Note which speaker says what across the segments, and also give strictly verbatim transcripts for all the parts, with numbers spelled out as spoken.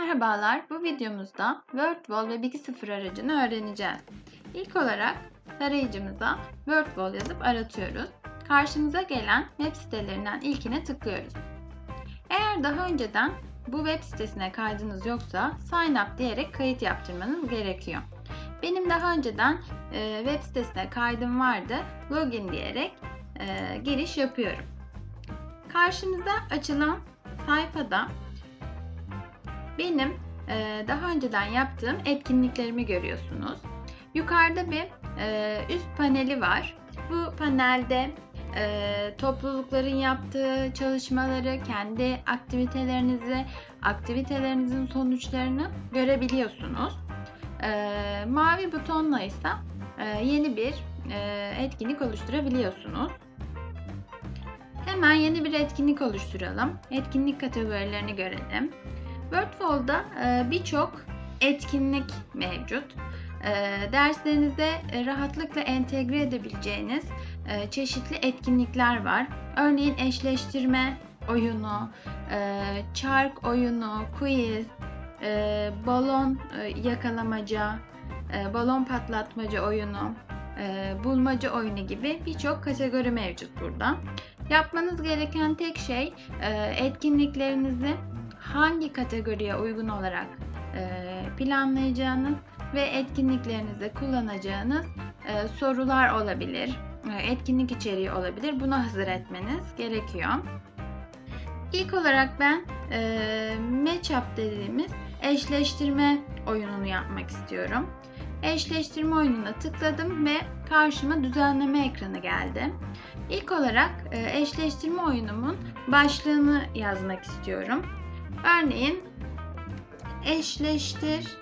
Speaker 1: Merhabalar, bu videomuzda WordWall ve Bilgi Sıfır aracını öğreneceğiz. İlk olarak tarayıcımıza WordWall yazıp aratıyoruz. Karşımıza gelen web sitelerinden ilkine tıklıyoruz. Eğer daha önceden bu web sitesine kaydınız yoksa Sign Up diyerek kayıt yaptırmanız gerekiyor. Benim daha önceden e, web sitesine kaydım vardı. Login diyerek e, giriş yapıyorum. Karşımıza açılan sayfada benim e, daha önceden yaptığım etkinliklerimi görüyorsunuz. Yukarıda bir e, üst paneli var. Bu panelde e, toplulukların yaptığı çalışmaları, kendi aktivitelerinizi, aktivitelerinizin sonuçlarını görebiliyorsunuz. E, mavi butonla ise e, yeni bir e, etkinlik oluşturabiliyorsunuz. Hemen yeni bir etkinlik oluşturalım. Etkinlik kategorilerini görelim. WordWall'da birçok etkinlik mevcut. Derslerinize rahatlıkla entegre edebileceğiniz çeşitli etkinlikler var. Örneğin eşleştirme oyunu, çark oyunu, quiz, balon yakalamaca, balon patlatmaca oyunu, bulmaca oyunu gibi birçok kategori mevcut burada. Yapmanız gereken tek şey etkinliklerinizi hangi kategoriye uygun olarak planlayacağınız ve etkinliklerinizde kullanacağınız sorular olabilir, etkinlik içeriği olabilir. Bunu hazır etmeniz gerekiyor. İlk olarak ben Matchup dediğimiz eşleştirme oyununu yapmak istiyorum. Eşleştirme oyununa tıkladım ve karşıma düzenleme ekranı geldi. İlk olarak eşleştirme oyunumun başlığını yazmak istiyorum. Örneğin eşleştir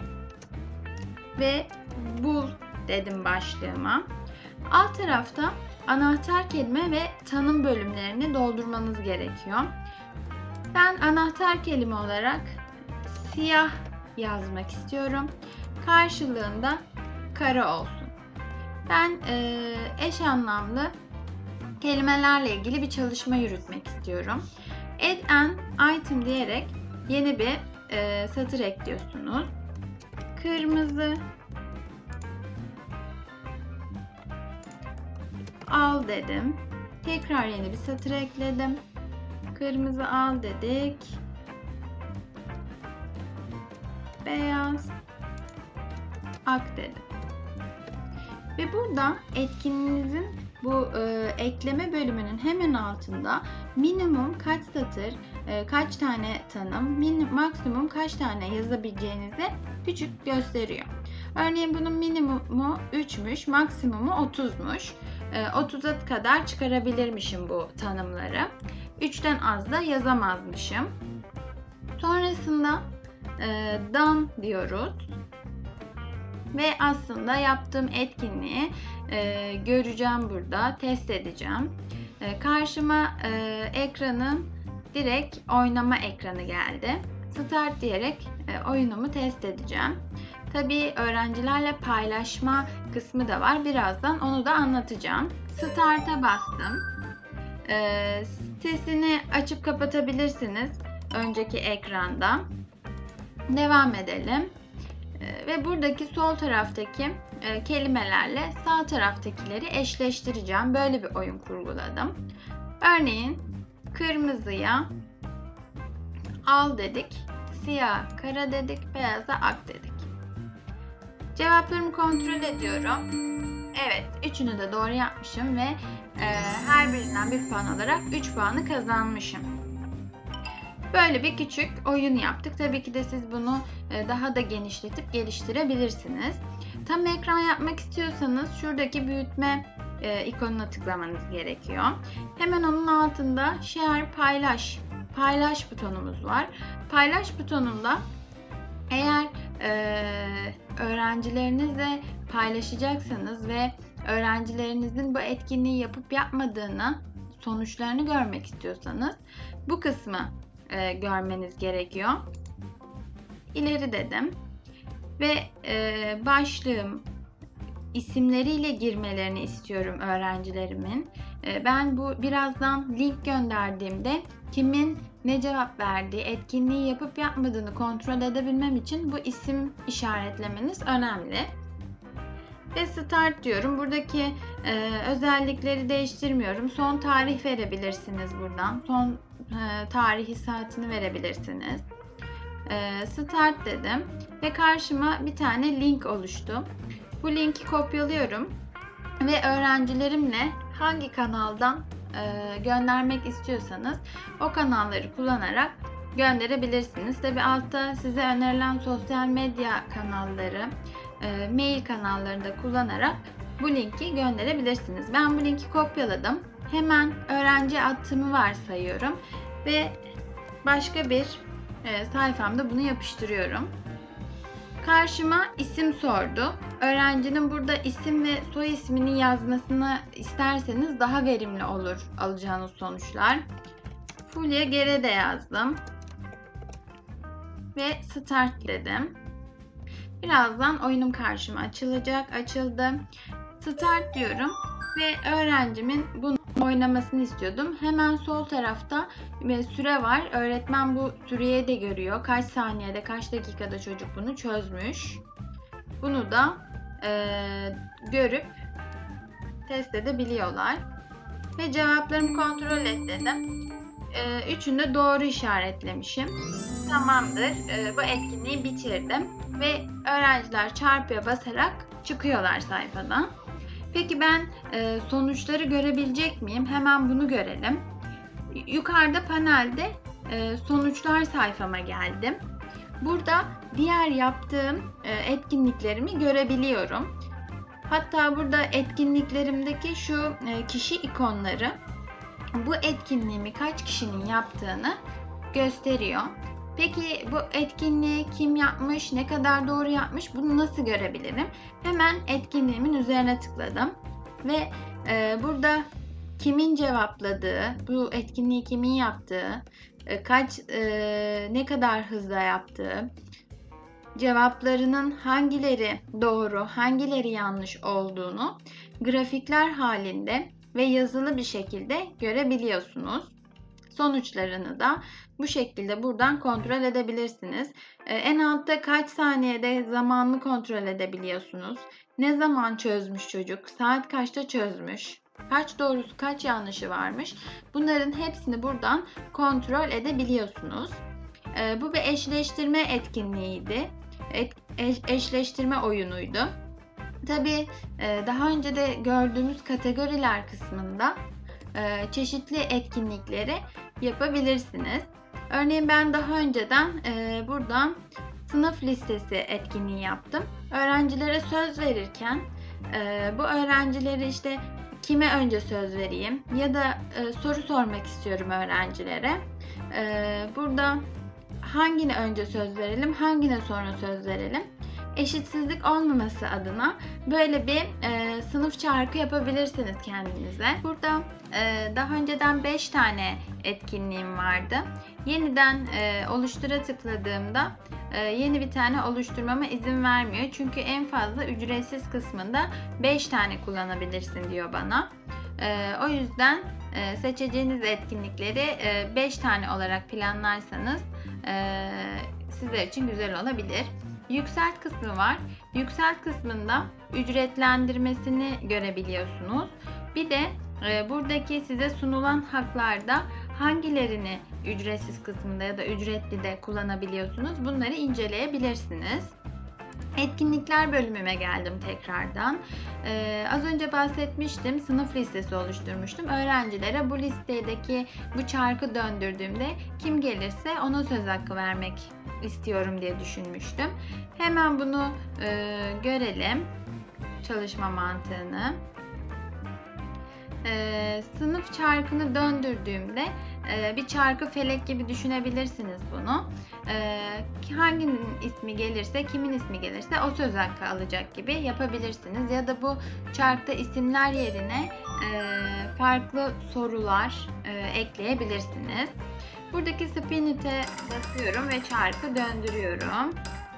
Speaker 1: ve bul dedim başlığıma. Alt tarafta anahtar kelime ve tanım bölümlerini doldurmanız gerekiyor. Ben anahtar kelime olarak siyah yazmak istiyorum. Karşılığında kara olsun. Ben e, eş anlamlı kelimelerle ilgili bir çalışma yürütmek istiyorum. Add an item diyerek yeni bir e, satır ekliyorsunuz. Kırmızı al dedim. Tekrar yeni bir satır ekledim. Kırmızı al dedik. Beyaz ak dedim. Ve burada etkinliğinizin bu e, ekleme bölümünün hemen altında minimum kaç satır, e, kaç tane tanım, min, maksimum kaç tane yazabileceğinizi küçük gösteriyor. Örneğin bunun minimumu üçmüş, maksimumu otuzmuş. E, otuza kadar çıkarabilirmişim bu tanımları. üçten az da yazamazmışım. Sonrasında e, done diyoruz. Ve aslında yaptığım etkinliği e, göreceğim burada, test edeceğim. E, karşıma e, ekranın direkt oynama ekranı geldi. Start diyerek e, oyunumu test edeceğim. Tabii öğrencilerle paylaşma kısmı da var. Birazdan onu da anlatacağım. Start'a bastım. E, sesini açıp kapatabilirsiniz önceki ekranda. Devam edelim. Ve buradaki sol taraftaki e, kelimelerle sağ taraftakileri eşleştireceğim. Böyle bir oyun kurguladım. Örneğin kırmızıya al dedik, siyah kara dedik, beyaza ak dedik. Cevaplarımı kontrol ediyorum. Evet, üçünü de doğru yapmışım ve e, her birinden bir puan alarak üç puanı kazanmışım. Böyle bir küçük oyun yaptık. Tabii ki de siz bunu daha da genişletip geliştirebilirsiniz. Tam ekran yapmak istiyorsanız şuradaki büyütme ikonuna tıklamanız gerekiyor. Hemen onun altında share paylaş, paylaş butonumuz var. Paylaş butonunda eğer e, öğrencilerinizle paylaşacaksanız ve öğrencilerinizin bu etkinliği yapıp yapmadığını, sonuçlarını görmek istiyorsanız bu kısmı E, görmeniz gerekiyor. İleri dedim ve e, başlığım isimleriyle girmelerini istiyorum öğrencilerimin. E, ben bu birazdan link gönderdiğimde kimin ne cevap verdiği, etkinliği yapıp yapmadığını kontrol edebilmem için bu isim işaretlemeniz önemli. Ve start diyorum. Buradaki e, özellikleri değiştirmiyorum. Son tarih verebilirsiniz buradan. Son e, tarihi saatini verebilirsiniz. E, start dedim ve karşıma bir tane link oluştu. Bu linki kopyalıyorum ve öğrencilerimle hangi kanaldan e, göndermek istiyorsanız o kanalları kullanarak gönderebilirsiniz. Tabi altta size önerilen sosyal medya kanalları, e, mail kanallarını da kullanarak bu linki gönderebilirsiniz. Ben bu linki kopyaladım. Hemen öğrenci attığımı varsayıyorum ve başka bir e, sayfamda bunu yapıştırıyorum. Karşıma isim sordu. Öğrencinin burada isim ve soy ismini yazmasını isterseniz daha verimli olur alacağınız sonuçlar. Fulya Gerede yazdım. Ve start dedim. Birazdan oyunum karşıma açılacak. Açıldı. Start diyorum ve öğrencimin bunu oynamasını istiyordum. Hemen sol tarafta bir süre var. Öğretmen bu süreyi de görüyor. Kaç saniyede, kaç dakikada çocuk bunu çözmüş. Bunu da e, görüp test edebiliyorlar. Ve cevaplarımı kontrol et dedim. E, üçünü de doğru işaretlemişim. Tamamdır. E, bu etkinliği bitirdim. Ve öğrenciler çarpıya basarak çıkıyorlar sayfadan. Peki ben e, sonuçları görebilecek miyim? Hemen bunu görelim. Yukarıda panelde e, sonuçlar sayfama geldim. Burada diğer yaptığım e, etkinliklerimi görebiliyorum. Hatta burada etkinliklerimdeki şu e, kişi ikonları bu etkinliğimi kaç kişinin yaptığını gösteriyor. Peki bu etkinliği kim yapmış, ne kadar doğru yapmış, bunu nasıl görebilirim? Hemen etkinliğimin üzerine tıkladım ve e, burada kimin cevapladığı, bu etkinliği kimin yaptığı, e, kaç, e, ne kadar hızla yaptığı, cevaplarının hangileri doğru, hangileri yanlış olduğunu grafikler halinde ve yazılı bir şekilde görebiliyorsunuz. Sonuçlarını da bu şekilde buradan kontrol edebilirsiniz. Ee, en altta kaç saniyede zamanını kontrol edebiliyorsunuz. Ne zaman çözmüş çocuk, saat kaçta çözmüş, kaç doğrusu kaç yanlışı varmış. Bunların hepsini buradan kontrol edebiliyorsunuz. Ee, bu bir eşleştirme etkinliğiydi. Et, eş, eşleştirme oyunuydu. Tabii e, daha önce de gördüğümüz kategoriler kısmında e, çeşitli etkinlikleri yapabilirsiniz. Örneğin ben daha önceden e, buradan sınıf listesi etkinliği yaptım. Öğrencilere söz verirken e, bu öğrencileri işte kime önce söz vereyim ya da e, soru sormak istiyorum öğrencilere. E, burada hangine önce söz verelim, hangine sonra söz verelim? Eşitsizlik olmaması adına böyle bir e, sınıf çarkı yapabilirsiniz kendinize. Burada e, daha önceden beş tane etkinliğim vardı. Yeniden e, oluştura tıkladığımda e, yeni bir tane oluşturmama izin vermiyor. Çünkü en fazla ücretsiz kısmında beş tane kullanabilirsin diyor bana. E, o yüzden e, seçeceğiniz etkinlikleri e, beş tane olarak planlarsanız e, sizler için güzel olabilir. Yükselt kısmı var. Yükselt kısmında ücretlendirmesini görebiliyorsunuz. Bir de e, buradaki size sunulan haklarda hangilerini ücretsiz kısmında ya da ücretli de kullanabiliyorsunuz. Bunları inceleyebilirsiniz. Etkinlikler bölümüme geldim tekrardan. Ee, az önce bahsetmiştim. Sınıf listesi oluşturmuştum. Öğrencilere bu listedeki bu çarkı döndürdüğümde kim gelirse ona söz hakkı vermek istiyorum diye düşünmüştüm. Hemen bunu e, görelim. Çalışma mantığını. Ee, sınıf çarkını döndürdüğümde e, bir çarkı felek gibi düşünebilirsiniz bunu. Ee, hanginin ismi gelirse, kimin ismi gelirse o söz hakkı alacak gibi yapabilirsiniz. Ya da bu çarkta isimler yerine e, farklı sorular e, ekleyebilirsiniz. Buradaki spin it'e basıyorum ve çarkı döndürüyorum.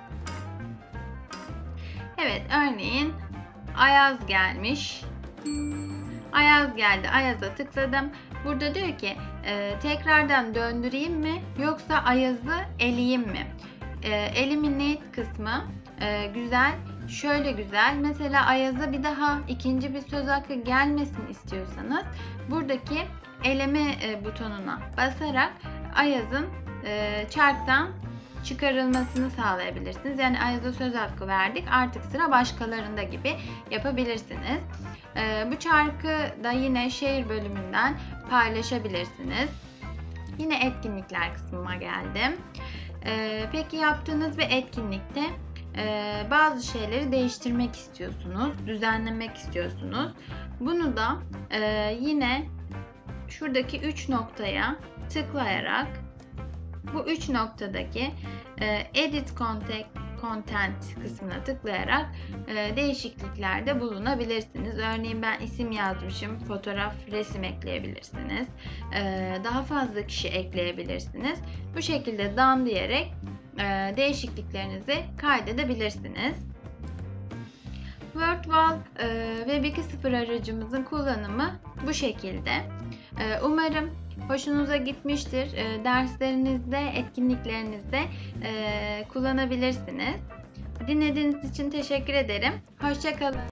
Speaker 1: Evet, örneğin Ayaz gelmiş. Ayaz geldi. Ayaz'a tıkladım Burada diyor ki e, tekrardan döndüreyim mi yoksa Ayaz'ı eleyeyim mi? E, eliminate kısmı e, güzel. Şöyle güzel. Mesela Ayaz'a bir daha ikinci bir söz hakkı gelmesin istiyorsanız buradaki eleme e, butonuna basarak Ayaz'ın e, çarktan çıkarılmasını sağlayabilirsiniz. Yani Ayaz'a söz hakkı verdik. Artık sıra başkalarında gibi yapabilirsiniz. E, bu çarkı da yine şehir bölümünden paylaşabilirsiniz. Yine etkinlikler kısmına geldim. E, peki yaptığınız bir etkinlikte e, bazı şeyleri değiştirmek istiyorsunuz, düzenlemek istiyorsunuz. Bunu da e, yine şuradaki üç noktaya tıklayarak bu üç noktadaki e, Edit Content, Content kısmına tıklayarak e, değişikliklerde bulunabilirsiniz. Örneğin ben isim yazmışım, fotoğraf, resim ekleyebilirsiniz. E, daha fazla kişi ekleyebilirsiniz. Bu şekilde done diyerek e, değişikliklerinizi kaydedebilirsiniz. WordWall e, Web iki nokta sıfır aracımızın kullanımı bu şekilde. E, umarım hoşunuza gitmiştir. E, derslerinizde, etkinliklerinizde e, kullanabilirsiniz. Dinlediğiniz için teşekkür ederim. Hoşça kalın.